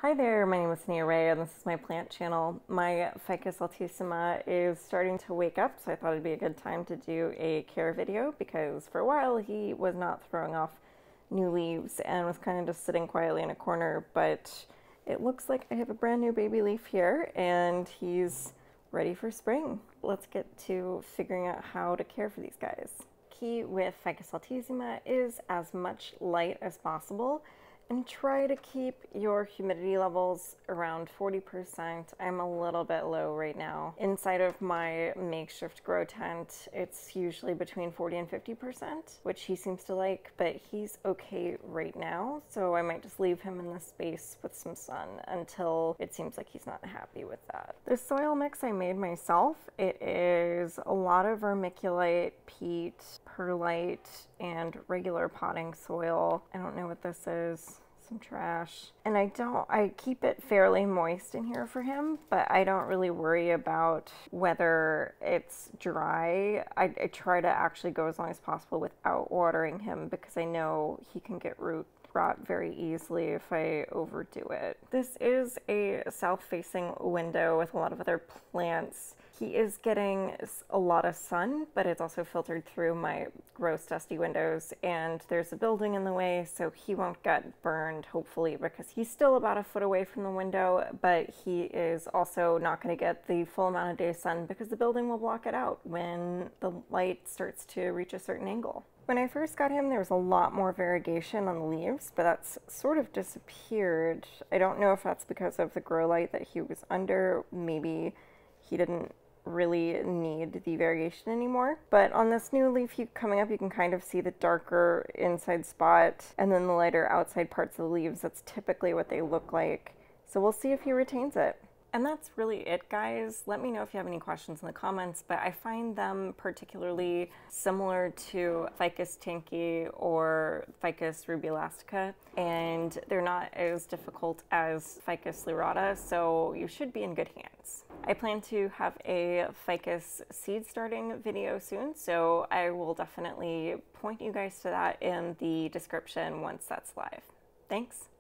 Hi there, my name is Haniya and this is my plant channel. My Ficus altissima is starting to wake up, so I thought it'd be a good time to do a care video because for a while he was not throwing off new leaves and was kind of just sitting quietly in a corner, but it looks like I have a brand new baby leaf here and he's ready for spring. Let's get to figuring out how to care for these guys. Key with Ficus altissima is as much light as possible and try to keep your humidity levels around 40%. I'm a little bit low right now. Inside of my makeshift grow tent, it's usually between 40 and 50%, which he seems to like, but he's okay right now. So I might just leave him in this space with some sun until it seems like he's not happy with that. The soil mix I made myself, it is a lot of vermiculite, peat, perlite, and regular potting soil. I don't know what this is. Some trash. And I keep it fairly moist in here for him, but I don't really worry about whether it's dry. I try to actually go as long as possible without watering him because I know he can get root rot very easily if I overdo it. This is a south-facing window with a lot of other plants. He is getting a lot of sun, but it's also filtered through my gross dusty windows, and there's a building in the way, so he won't get burned, hopefully, because he's still about a foot away from the window, but he is also not going to get the full amount of day sun because the building will block it out when the light starts to reach a certain angle. When I first got him, there was a lot more variegation on the leaves, but that's sort of disappeared. I don't know if that's because of the grow light that he was under. Maybe he didn't really need the variation anymore. But on this new leaf coming up, you can kind of see the darker inside spot and then the lighter outside parts of the leaves. That's typically what they look like. So we'll see if he retains it. And that's really it, guys. Let me know if you have any questions in the comments, but I find them particularly similar to Ficus tanky or Ficus ruby elastica, and they're not as difficult as Ficus lyrata, so you should be in good hands. I plan to have a Ficus seed starting video soon, so I will definitely point you guys to that in the description once that's live. Thanks.